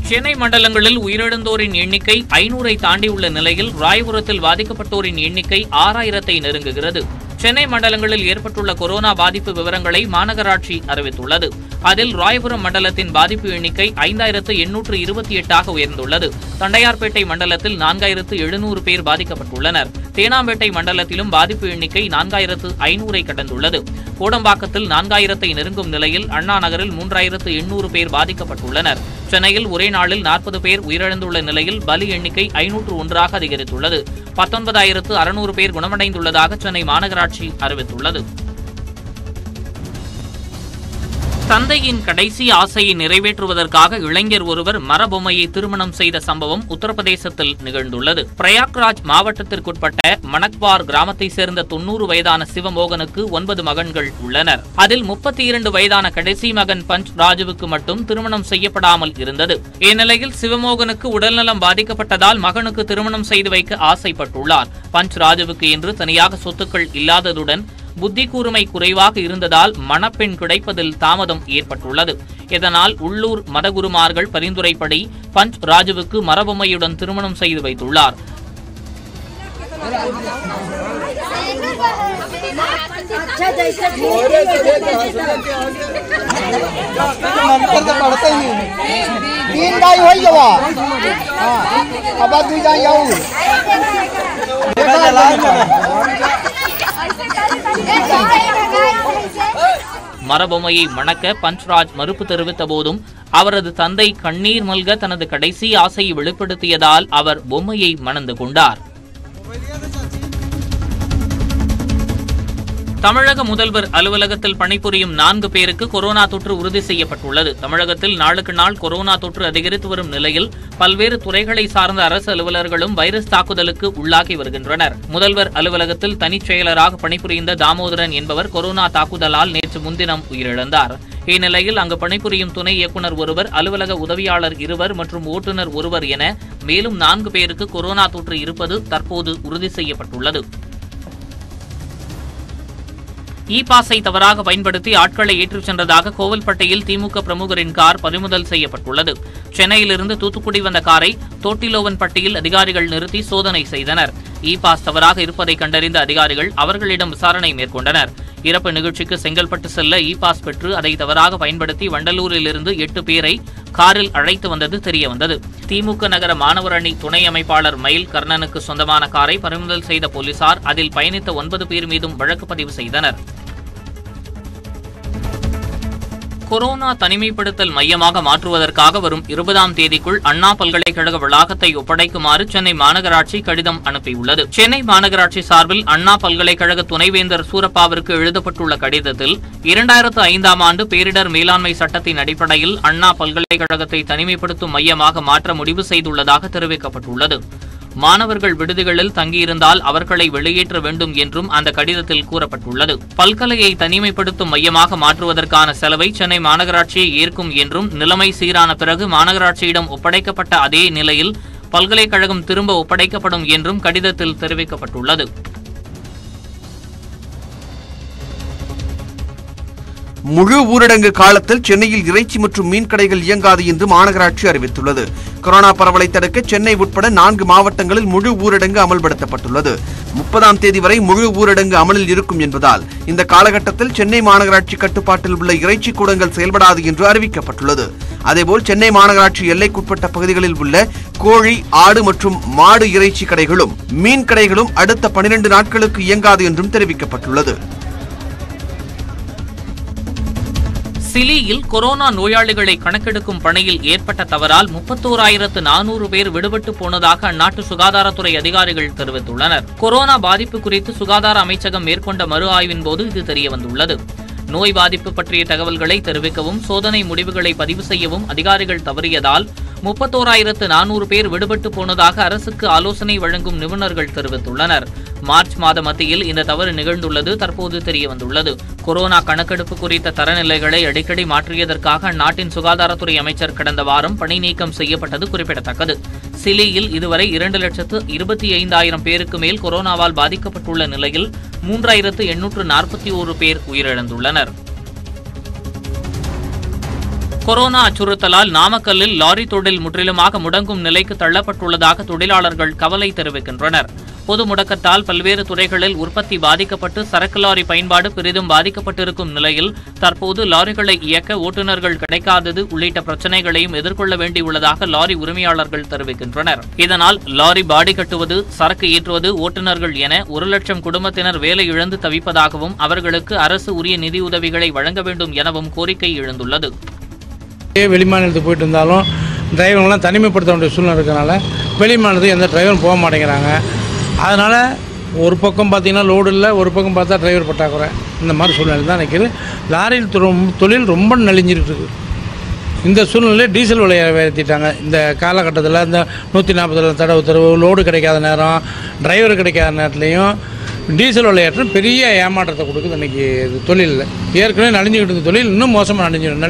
சென்னை மண்டலங்களில் உயிரிழந்தோரின் எண்ணிக்கை 500ஐ தாண்டியுள்ள நிலையில் ராயபுரத்தில் பாதிக்கப்பட்டோரின் எண்ணிக்கை 6000ஐ நெருங்குகிறது. சென்னை மண்டலங்களில் ஏற்பட்டுள்ள கொரோனா பாதிப்பு விவரங்களை மாநகராட்சி அறிவித்துள்ளது. அதில் ராயபுரம் மண்டலத்தின் பாதிப்பு எண்ணிக்கை 5828ஆக உயர்ந்துள்ளது. தண்டையார்பேட்டை மண்டலத்தில் 4700 பேர் பாதிக்கப்பட்டுள்ளனர். தேனாம்பேட்டை மண்டலத்திலும் பாதிப்பு எண்ணிக்கை 4500ஐ கடந்துள்ளது. கோடம்பாக்கத்தில் 4000ஐ நெருங்கும் நிலையில் அண்ணா நகரில் 3800 பேர் பாதிக்கப்பட்டுள்ளனர். சென்னையில் ஒரே நாளில் 40 பேர் உயிரிழந்துள்ள நிலையில் பலி எண்ணிக்கை 501ஆக அதிகரித்துள்ளது. 19600 பேர் குணமடைந்துள்ளதாக சென்னை மாநகராட்சி அறிவித்துள்ளது. தந்தையின் கடைசி ஆசையை நிறைவேற்றுவதற்காக இளைஞர் ஒருவர் மரபொம்மையை திருமணம் செய்த சம்பவம் உத்தரப்பிரதேசத்தில் நிகழ்ந்துள்ளது. பிரயாக்ராஜ் மாவட்டத்திற்குட்பட்ட மணக்வார் கிராமத்தைச் சேர்ந்த 90 வயதான சிவமோகனுக்கு 9 மகன்கள் உள்ளனர். அதில் 32 வயதான கடைசி மகன் பஞ்ச் ராஜுவுக்கு மட்டும் திருமணம் செய்யப்படாமல் இருந்தது. இந்நிலையில் சிவமோகனுக்கு உடல்நலம் பாதிக்கப்பட்டதால் மகனுக்கு திருமணம் செய்து வைக்க ஆசைப்பட்டுள்ளார். பஞ்ச் ராஜுவுக்கு என்று தனியாக சொத்துக்கள் இல்லாததுடன் புத்தி கூர்மை குறைவாக இருந்ததால் மணப்பெண் கிடைப்பதில் தாமதம் ஏற்பட்டுள்ளது. இதனால் உள்ளூர் மதகுருமார்கள் பரிந்துரைப்படி பஞ்ச் ராஜுவுக்கு மரபொம்மையுடன் திருமணம் செய்து வைத்துள்ளார். மரபொம்மையை மணக்க பஞ்ச்ராஜ் மறுப்பு தெரிவித்த போதும் அவரது தந்தை கண்ணீர் மல்க தனது கடைசி ஆசையை வெளிப்படுத்தியதால் அவர் பொம்மையை மணந்து கொண்டார். தமிழக முதல்வர் அலுவலகத்தில் பணிபுரியும் 4 பேருக்கு கொரோனா தொற்று உறுதி செய்யப்பட்டுள்ளது. தமிழகத்தில் நாளுக்கு நாள் கொரோனா தொற்று அதிகரித்து வரும் நிலையில் பல்வேறு துறைகளை சார்ந்த அரசு அலுவலர்களும் வைரஸ் தாக்குதலுக்கு உள்ளாகி வருகின்றனர். முதல்வர் அலுவலகத்தில் தனிச் செயலராக பணிபுரிந்த தாமோதரன் என்பவர் கொரோனா தாக்குதலால் நேற்று முன்தினம் உயிரிழந்தார். இந்நிலையில் அங்கு பணிபுரியும் துணை இயக்குநர் ஒருவர், அலுவலக உதவியாளர் 2 மற்றும் ஓட்டுநர் 1 என மேலும் 4 பேருக்கு கொரோனா தொற்று இருப்பது தற்போது உறுதி செய்யப்பட்டுள்ளது. இ-பாஸை தவறாக பயன்படுத்தி ஆட்களை ஏற்றிச் சென்றதாக கோவில்பட்டியில் திமுக பிரமுகரின் கார் பறிமுதல் செய்யப்பட்டுள்ளது. சென்னையிலிருந்து தூத்துக்குடி வந்த காரை தோட்டிலோவன்பட்டியில் அதிகாரிகள் நிறுத்தி சோதனை செய்தனர். இ-பாஸ் தவறாக இருப்பதை கண்டறிந்த அதிகாரிகள் அவர்களிடம் விசாரணை மேற்கொண்டனர். இறப்பு நிகழ்ச்சிக்கு செங்கல்பட்டு செல்ல இ-பாஸ் பெற்று அதை தவறாக பயன்படுத்தி வண்டலூரிலிருந்து 8 பேரை காரில் அழைத்து வந்தது தெரியவந்தது. திமுக நகர மாணவர் அணி துணை அமைப்பாளர் மயில் கர்ணனுக்கு சொந்தமான காரை பறிமுதல் செய்த போலீசார் அதில் பயணித்த 9 பேர் மீதும் வழக்கு பதிவு செய்தனர். கொரோனா தனிமைப்படுத்தல் மையமாக மாற்றுவதற்காக வரும் 20ஆம் தேதிக்குள் அண்ணா பல்கலைக்கழக வளாகத்தை ஒப்படைக்குமாறு சென்னை மாநகராட்சி கடிதம் அனுப்பியுள்ளது. சென்னை மாநகராட்சி சார்பில் அண்ணா பல்கலைக்கழக துணைவேந்தர் சூரப்பாவிற்கு எழுதப்பட்டுள்ள கடிதத்தில் 2005ஆம் ஆண்டு பேரிடர் மேலாண்மை சட்டத்தின் அடிப்படையில் அண்ணா பல்கலைக்கழகத்தை தனிமைப்படுத்தும் மையமாக மாற்ற முடிவு செய்துள்ளதாக தெரிவிக்கப்பட்டுள்ளது. மாணவர்கள் விடுதிகளில் தங்கியிருந்தால் அவர்களை வெளியேற்ற வேண்டும் என்றும் அந்த கடிதத்தில் கூறப்பட்டுள்ளது. பல்கலையை தனிமைப்படுத்தும் மையமாக மாற்றுவதற்கான செலவை சென்னை மாநகராட்சியை ஏற்கும் என்றும், நிலைமை சீரான பிறகு மாநகராட்சியிடம் ஒப்படைக்கப்பட்ட அதே நிலையில் பல்கலைக்கழகம் திரும்ப ஒப்படைக்கப்படும் என்றும் கடிதத்தில் தெரிவிக்கப்பட்டுள்ளது. முழு ஊரடங்கு காலத்தில் சென்னையில் இறைச்சி மற்றும் மீன் கடைகள் இயங்காது என்று மாநகராட்சி அறிவித்துள்ளது. கொரோனா பரவலை தடுக்க சென்னை உட்பட 4 மாவட்டங்களில் முழு ஊரடங்கு அமல்படுத்தப்பட்டுள்ளது. 30ஆம் தேதி வரை முழு ஊரடங்கு அமலில் இருக்கும் என்பதால் இந்த காலகட்டத்தில் சென்னை மாநகராட்சி கட்டுப்பாட்டில் உள்ள இறைச்சி கூடங்கள் செயல்படாது என்று அறிவிக்கப்பட்டுள்ளது. அதேபோல் சென்னை மாநகராட்சி எல்லைக்குட்பட்ட பகுதிகளில் உள்ள கோழி, ஆடு மற்றும் மாடு இறைச்சி கடைகளும் மீன் கடைகளும் அடுத்த 12 நாட்களுக்கு இயங்காது என்றும் தெரிவிக்கப்பட்டுள்ளது. சிலியில் கொரோனா நோயாளிகளை கணக்கெடுக்கும் பணியில் ஏற்பட்ட தவறால் 31,400 பேர் விடுபட்டு போனதாக அந்நாட்டு சுகாதாரத்துறை அதிகாரிகள் தெரிவித்துள்ளனர். கொரோனா பாதிப்பு குறித்து சுகாதார அமைச்சகம் மேற்கொண்ட மறு ஆய்வின் போது இது தெரியவந்துள்ளது. நோய் பாதிப்பு பற்றிய தகவல்களை தெரிவிக்கவும் சோதனை முடிவுகளை பதிவு செய்யவும் அதிகாரிகள் தவறியதால் 31,400 பேர் விடுபட்டு போனதாக அரசுக்கு ஆலோசனை வழங்கும் நிபுணர்கள் தெரிவித்துள்ளனர். மார்ச் மாத மத்தியில் இந்த தவறு நிகழ்ந்துள்ளது தற்போது தெரியவந்துள்ளது. கொரோனா கணக்கெடுப்பு குறித்த தரநிலைகளை அடிக்கடி மாற்றியதற்காக அந்நாட்டின் சுகாதாரத்துறை அமைச்சர் கடந்த வாரம் பணி நீக்கம் செய்யப்பட்டது குறிப்பிடத்தக்கது. சிலியில் இதுவரை 2,25,000 பேருக்கு மேல் கொரோனாவால் பாதிக்கப்பட்டுள்ள நிலையில் 3,841 பேர் உயிரிழந்துள்ளனர். கொரோனா அச்சுறுத்தலால் நாமக்கல்லில் லாரி தொழில் முற்றிலுமாக முடங்கும் நிலைக்கு தள்ளப்பட்டுள்ளதாக தொழிலாளர்கள் கவலை தெரிவிக்கின்றனர். பொது முடக்கத்தால் பல்வேறு துறைகளில் உற்பத்தி பாதிக்கப்பட்டு சரக்கு லாரி பயன்பாடு பெரிதும் பாதிக்கப்பட்டிருக்கும் நிலையில் தற்போது லாரிகளை இயக்க ஓட்டுநர்கள் கிடைக்காதது உள்ளிட்ட பிரச்சினைகளையும் எதிர்கொள்ள வேண்டியுள்ளதாக லாரி உரிமையாளர்கள் தெரிவிக்கின்றனர். இதனால் லாரி பாடி கட்டுவது, சரக்கு ஏற்றுவது, ஓட்டுநர்கள் என 1 லட்சம் குடும்பத்தினர் வேலை இழந்து தவிப்பதாகவும் அவர்களுக்கு அரசு உரிய நிதியுதவிகளை வழங்க வேண்டும் எனவும் கோரிக்கை எழுந்துள்ளது. வெளிமாநிலத்துக்கு போயிட்டு இருந்தாலும் டிரைவர்கள்லாம் தனிமைப்படுத்த வேண்டிய சூழ்நிலை இருக்கிறனால வெளிமாநிலத்துக்கு எந்த டிரைவரும் போக மாட்டேங்கிறாங்க. அதனால் ஒரு பக்கம் பார்த்திங்கன்னா லோடு இல்லை, ஒரு பக்கம் பார்த்தா டிரைவர் பற்றாக்குறை, இந்த மாதிரி சூழ்நிலை தான் நிற்கிது. லாரியில் தொழில் ரொம்ப நலிஞ்சிட்டு இருக்குது. இந்த சூழ்நிலையில் டீசல் விலையை உயர்த்திட்டாங்க. இந்த காலகட்டத்தில் இந்த 140 தடை உத்தரவு, லோடு கிடைக்காத நேரம், டிரைவர் கிடைக்காத நேரத்துலையும் டீசல் விலையேற்றம் பெரிய ஏமாற்றத்தை கொடுக்குது. இன்றைக்கி தொழிலில் ஏற்கனவே நலிஞ்சிக்கிட்டு இருந்த தொழில் இன்னும் மோசமாக நலிஞ்சிடும்.